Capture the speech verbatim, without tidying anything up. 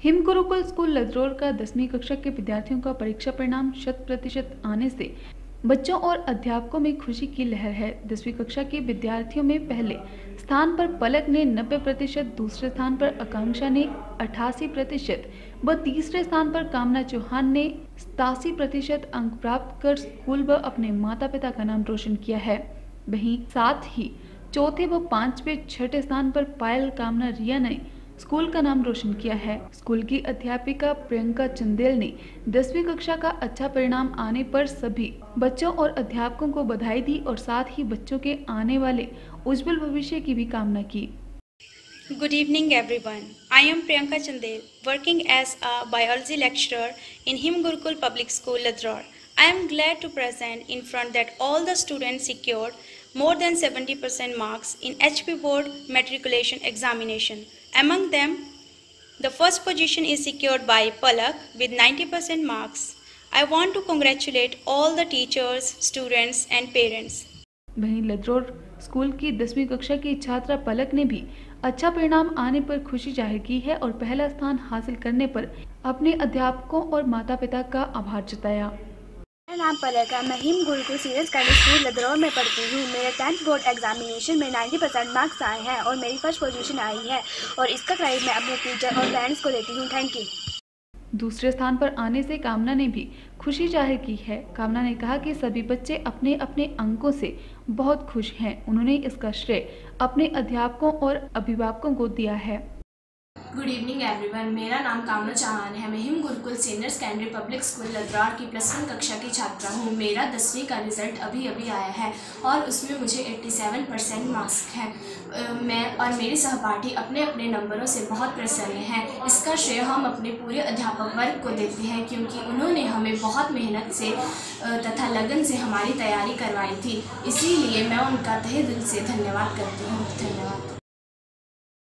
Him Gurukul school Ladraur का दसवीं कक्षा के विद्यार्थियों का परीक्षा परिणाम शत प्रतिशत आने से बच्चों और अध्यापकों में खुशी की लहर है। दसवीं कक्षा के विद्यार्थियों में पहले स्थान पर पलक ने नब्बे प्रतिशत, दूसरे स्थान पर आकांक्षा ने अठासी प्रतिशत व तीसरे स्थान पर कामना चौहान ने सतासी प्रतिशत अंक प्राप्त कर स्कूल व अपने माता पिता का नाम रोशन किया है। वहीं साथ ही चौथे व पांचवें छठे स्थान पर पायल, कामना, रिया ने स्कूल का नाम रोशन किया है। स्कूल की अध्यापिका प्रियंका चंदेल ने दसवीं कक्षा का अच्छा परिणाम आने पर सभी बच्चों और अध्यापकों को बधाई दी और साथ ही बच्चों के आने वाले उज्जवल भविष्य की भी कामना की। Good evening everyone. I am Priyanka Chandel, working as a biology lecturer in Him Gurukul Public School, Ladror. I am glad to present in front that all the students secured more than seventy percent marks in H P Board matriculation examination. Among them, the first position is secured by Palak with ninety percent marks. I want to congratulate all the teachers, students and parents. वहीं Ladraur school की दसवीं कक्षा की छात्रा पलक ने भी अच्छा परिणाम आने पर खुशी जाहिर की है और पहला स्थान हासिल करने पर अपने अध्यापकों और माता पिता का आभार जताया। मेरा नाम पलक है। मैं Him Gurukul senior secondary school Ladraur में पढ़ती हूँ। मेरे टेंथ बोर्ड एग्जामिनेशन में नब्बे परसेंट मार्क्स आए हैं और मेरी फर्स्ट पोजीशन आई है और इसका क्रेडिट मैं अपने टीचर और पेरेंट्स को देती हूँ। Thank you. दूसरे स्थान पर आने से कामना ने भी खुशी जाहिर की है। कामना ने कहा कि सभी बच्चे अपने अपने अंकों से बहुत खुश हैं। उन्होंने इसका श्रेय अपने अध्यापकों और अभिभावकों को दिया है। Good evening everyone. मेरा नाम कामना चौहान है। मैं Him Gurukul senior secondary public school Ladraur की प्लस वन कक्षा की छात्रा हूँ। मेरा दसवीं का रिजल्ट अभी अभी आया है और उसमें मुझे सत्तासी परसेंट मार्क्स हैं। मैं और मेरे सहपाठी अपने अपने नंबरों से बहुत प्रसन्न हैं। इसका श्रेय हम अपने पूरे अध्यापक वर्ग को देते हैं क्योंकि उन्होंने हमें बहुत मेहनत से तथा लगन से हमारी तैयारी करवाई थी। इसीलिए मैं उनका तहे दिल से धन्यवाद करती हूँ। धन्यवाद।